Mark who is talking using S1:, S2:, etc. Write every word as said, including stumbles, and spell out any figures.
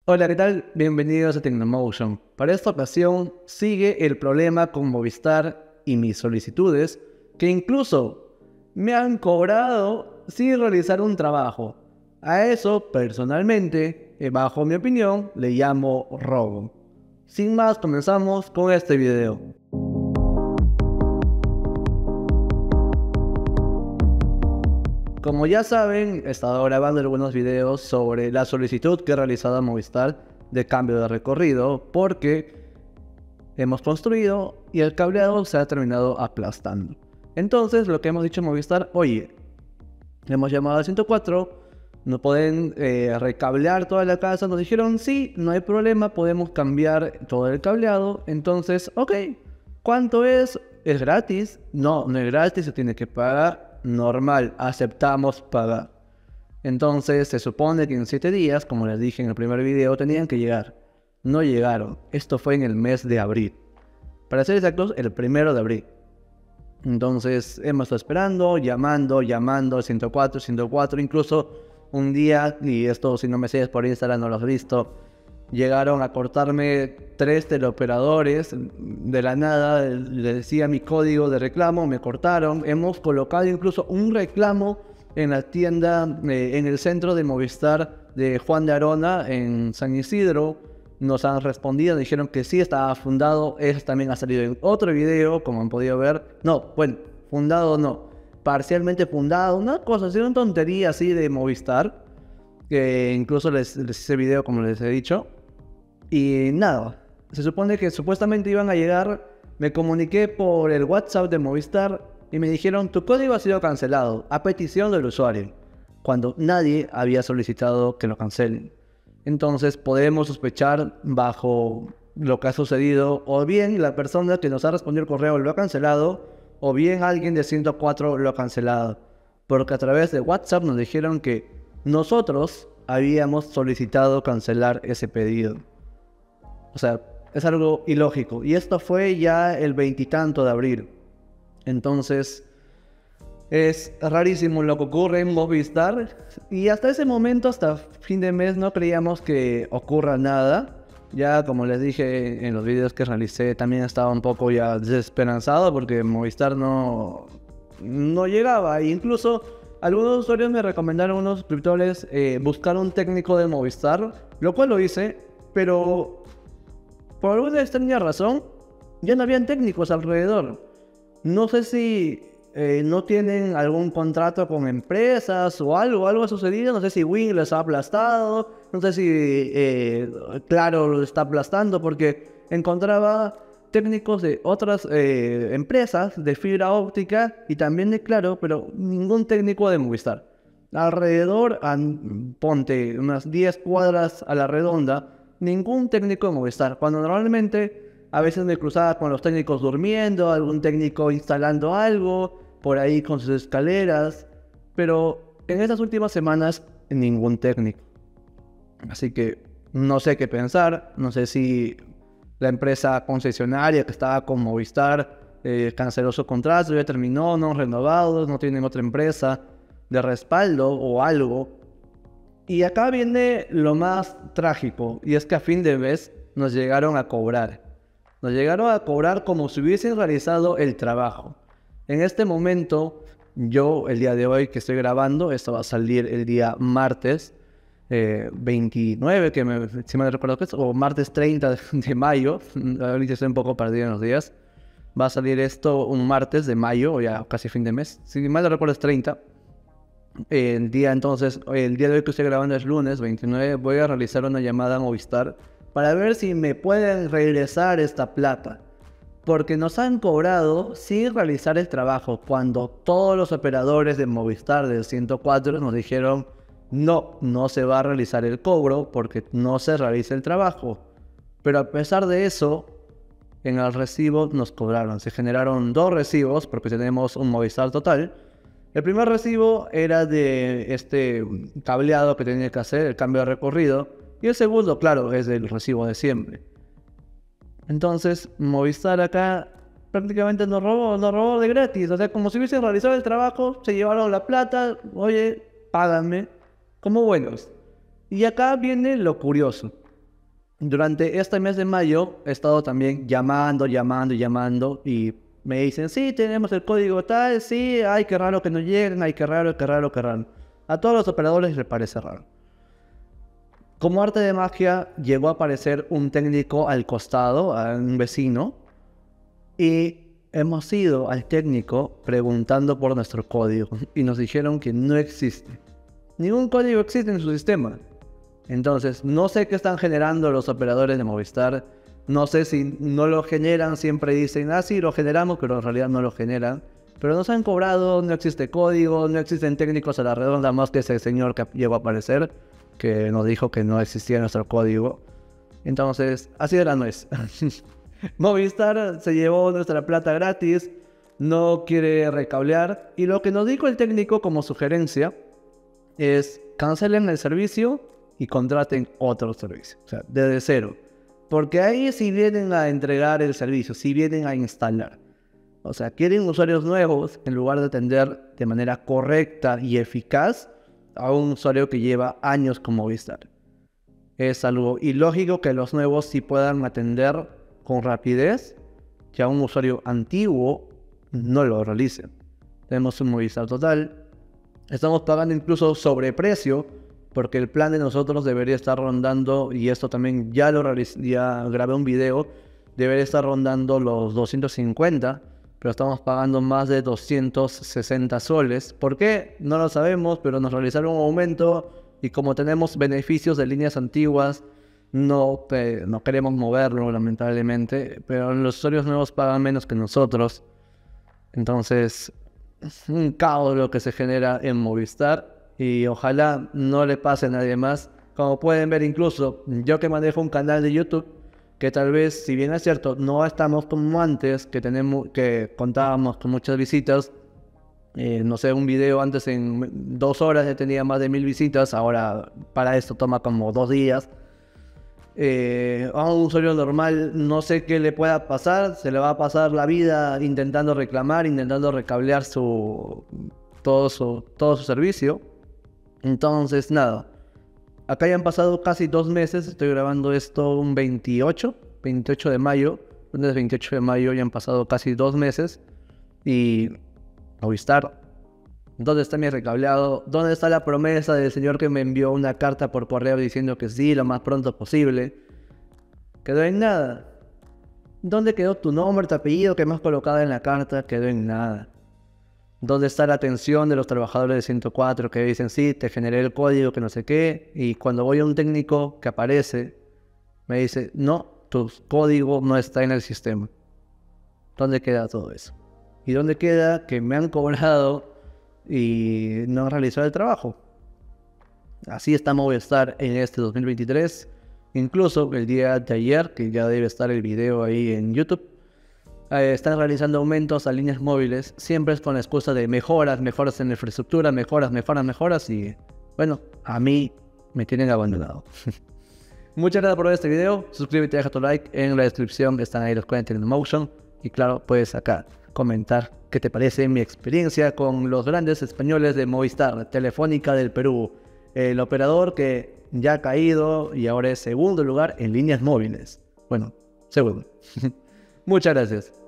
S1: Hola, ¿qué tal? Bienvenidos a Tecnomotion. Para esta ocasión sigue el problema con Movistar y mis solicitudes, que incluso me han cobrado sin realizar un trabajo. A eso, personalmente, eh, bajo mi opinión, le llamo robo. Sin más, comenzamos con este video. Como ya saben, he estado grabando algunos videos sobre la solicitud que he realizado a Movistar de cambio de recorrido porque hemos construido y el cableado se ha terminado aplastando. Entonces lo que hemos dicho a Movistar, oye, hemos llamado al ciento cuatro, no pueden eh, recablear toda la casa. Nos dijeron, sí, no hay problema, podemos cambiar todo el cableado. Entonces, ok, ¿cuánto es? ¿Es gratis? No, no es gratis, se tiene que pagar. Normal, aceptamos pagar. Entonces se supone que en siete días, como les dije en el primer video, tenían que llegar. No llegaron. Esto fue en el mes de abril. Para ser exactos, el primero de abril. Entonces hemos estado esperando, llamando, llamando, ciento cuatro, ciento cuatro, incluso un día, y esto si no me sigues por Instagram no lo has visto, llegaron a cortarme tres teleoperadores de la nada. Le decía mi código de reclamo, me cortaron. Hemos colocado incluso un reclamo en la tienda, eh, en el centro de Movistar de Juan de Arona, en San Isidro. Nos han respondido, dijeron que sí estaba fundado. Eso también ha salido en otro video, como han podido ver. No, bueno, fundado no, parcialmente fundado, una cosa así, una tontería así de Movistar, que incluso les, les hice video, como les he dicho. Y nada, se supone que supuestamente iban a llegar. Me comuniqué por el WhatsApp de Movistar y me dijeron, tu código ha sido cancelado a petición del usuario, cuando nadie había solicitado que lo cancelen. Entonces podemos sospechar, bajo lo que ha sucedido, o bien la persona que nos ha respondido el correo lo ha cancelado, o bien alguien de ciento cuatro lo ha cancelado, porque a través de WhatsApp nos dijeron que nosotros habíamos solicitado cancelar ese pedido. O sea, es algo ilógico. Y esto fue ya el veintitanto de abril. Entonces, es rarísimo lo que ocurre en Movistar. Y hasta ese momento, hasta fin de mes, no creíamos que ocurra nada. Ya, como les dije en los videos que realicé, también estaba un poco ya desesperanzado porque Movistar no, no llegaba. E incluso algunos usuarios me recomendaron, unos suscriptores, eh, buscar un técnico de Movistar, lo cual lo hice, pero por alguna extraña razón ya no habían técnicos alrededor. No sé si eh, no tienen algún contrato con empresas o algo, algo ha sucedido. No sé si Wing les ha aplastado, no sé si eh, Claro lo está aplastando, porque encontraba técnicos de otras eh, empresas de fibra óptica y también de Claro, pero ningún técnico de Movistar. Alrededor, an, ponte unas diez cuadras a la redonda, ningún técnico de Movistar, cuando normalmente a veces me cruzaba con los técnicos durmiendo, algún técnico instalando algo por ahí con sus escaleras, pero en estas últimas semanas ningún técnico. Así que no sé qué pensar. No sé si la empresa concesionaria que estaba con Movistar eh, canceló su contrato, ya terminó, no renovado, no tienen otra empresa de respaldo o algo. Y acá viene lo más trágico, y es que a fin de mes nos llegaron a cobrar. Nos llegaron a cobrar como si hubiesen realizado el trabajo. En este momento, yo el día de hoy que estoy grabando, esto va a salir el día martes eh, veintinueve, que me, si me recuerdo que es, o martes treinta de, de mayo, ahorita estoy un poco perdido en los días. Va a salir esto un martes de mayo, o ya casi fin de mes, si mal no recuerdo es treinta. El día entonces, el día de hoy que estoy grabando es lunes veintinueve, voy a realizar una llamada a Movistar para ver si me pueden regresar esta plata, porque nos han cobrado sin realizar el trabajo, cuando todos los operadores de Movistar del ciento cuatro nos dijeron no, no se va a realizar el cobro porque no se realiza el trabajo. Pero a pesar de eso, en el recibo nos cobraron. Se generaron dos recibos porque tenemos un Movistar total. El primer recibo era de este cableado que tenía que hacer, el cambio de recorrido. Y el segundo, claro, es del recibo de siempre. Entonces, Movistar acá prácticamente nos robó, nos robó de gratis. O sea, como si hubiesen realizado el trabajo, se llevaron la plata, oye, págame, como buenos. Y acá viene lo curioso. Durante este mes de mayo he estado también llamando, llamando, llamando y me dicen, sí, tenemos el código tal, sí, ay, qué raro que no lleguen, ay, qué raro, qué raro, qué raro. A todos los operadores les parece raro. Como arte de magia, llegó a aparecer un técnico al costado, a un vecino, y hemos ido al técnico preguntando por nuestro código y nos dijeron que no existe. Ningún código existe en su sistema. Entonces, no sé qué están generando los operadores de Movistar. No sé si no lo generan, siempre dicen, ah, sí, lo generamos, pero en realidad no lo generan. Pero nos han cobrado, no existe código, no existen técnicos a la redonda más que ese señor que llegó a aparecer, que nos dijo que no existía nuestro código. Entonces, así de la nuez. Movistar se llevó nuestra plata gratis, no quiere recablear. Y lo que nos dijo el técnico como sugerencia es cancelen el servicio y contraten otro servicio, o sea, desde cero. Porque ahí sí vienen a entregar el servicio, sí vienen a instalar. O sea, quieren usuarios nuevos en lugar de atender de manera correcta y eficaz a un usuario que lleva años con Movistar. Es algo ilógico que los nuevos sí puedan atender con rapidez, que a un usuario antiguo no lo realicen. Tenemos un Movistar Total. Estamos pagando incluso sobreprecio, porque el plan de nosotros debería estar rondando, y esto también ya lo realicé, ya grabé un video, debería estar rondando los doscientos cincuenta, pero estamos pagando más de doscientos sesenta soles. ¿Por qué? No lo sabemos, pero nos realizaron un aumento y como tenemos beneficios de líneas antiguas, no, eh, no queremos moverlo lamentablemente, pero los usuarios nuevos pagan menos que nosotros. Entonces, es un caos lo que se genera en Movistar y ojalá no le pase a nadie más. Como pueden ver, incluso yo que manejo un canal de YouTube, que tal vez, si bien es cierto, no estamos como antes, que tenemos, que contábamos con muchas visitas. Eh, no sé, un video antes en dos horas ya tenía más de mil visitas, ahora para esto toma como dos días. Eh, a un usuario normal no sé qué le pueda pasar, se le va a pasar la vida intentando reclamar, intentando recablear su, todo, su, todo su servicio. Entonces nada, acá ya han pasado casi dos meses, estoy grabando esto un veintiocho de mayo, lunes veintiocho de mayo, ya han pasado casi dos meses y Movistar, ¿dónde está mi recableado? ¿Dónde está la promesa del señor que me envió una carta por correo diciendo que sí, lo más pronto posible? Quedó en nada. ¿Dónde quedó tu nombre, tu apellido que me has colocado en la carta? Quedó en nada. ¿Dónde está la atención de los trabajadores de ciento cuatro que dicen sí, te generé el código, que no sé qué? Y cuando voy a un técnico que aparece, me dice, no, tu código no está en el sistema. ¿Dónde queda todo eso? ¿Y dónde queda que me han cobrado y no han realizado el trabajo? Así está Movistar en este dos mil veintitrés. Incluso el día de ayer, que ya debe estar el video ahí en YouTube, eh, están realizando aumentos a líneas móviles. Siempre es con la excusa de mejoras, mejoras en la infraestructura, mejoras, mejoras, mejoras. Y bueno, a mí me tienen abandonado. Muchas gracias por ver este video. Suscríbete, deja tu like. En la descripción están ahí los cuentos en Motion. Y claro, puedes acá comentar qué te parece mi experiencia con los grandes españoles de Movistar, Telefónica del Perú, el operador que ya ha caído y ahora es segundo lugar en líneas móviles. Bueno, segundo. Muchas gracias.